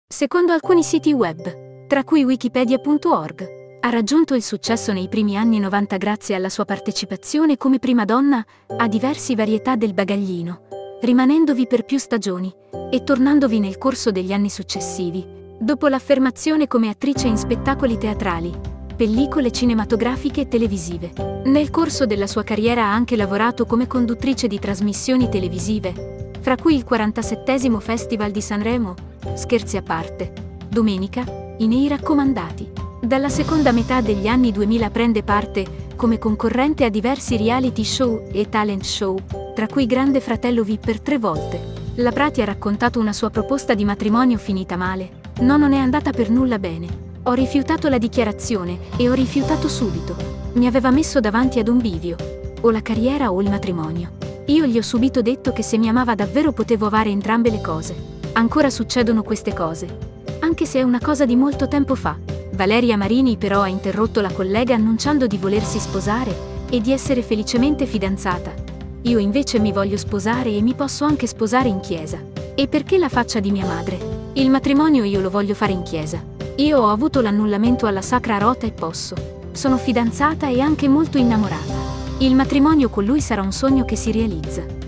Secondo alcuni siti web, tra cui wikipedia.org, ha raggiunto il successo nei primi anni 90 grazie alla sua partecipazione come prima donna a diversi varietà del bagaglino, rimanendovi per più stagioni e tornandovi nel corso degli anni successivi, dopo l'affermazione come attrice in spettacoli teatrali, pellicole cinematografiche e televisive. Nel corso della sua carriera ha anche lavorato come conduttrice di trasmissioni televisive, fra cui il 47° Festival di Sanremo, Scherzi a parte, Domenica, I Nei Raccomandati. Dalla seconda metà degli anni 2000 prende parte come concorrente a diversi reality show e talent show, tra cui Grande Fratello VIP per 3 volte. La Prati ha raccontato una sua proposta di matrimonio finita male. No, non è andata per nulla bene. Ho rifiutato la dichiarazione e ho rifiutato subito. Mi aveva messo davanti ad un bivio. O la carriera o il matrimonio. Io gli ho subito detto che se mi amava davvero potevo avere entrambe le cose. Ancora succedono queste cose. Anche se è una cosa di molto tempo fa. Valeria Marini però ha interrotto la collega annunciando di volersi sposare e di essere felicemente fidanzata. Io invece mi voglio sposare e mi posso anche sposare in chiesa. E perché la faccia di mia madre? Il matrimonio io lo voglio fare in chiesa. Io ho avuto l'annullamento alla Sacra Rota e posso. Sono fidanzata e anche molto innamorata. Il matrimonio con lui sarà un sogno che si realizza.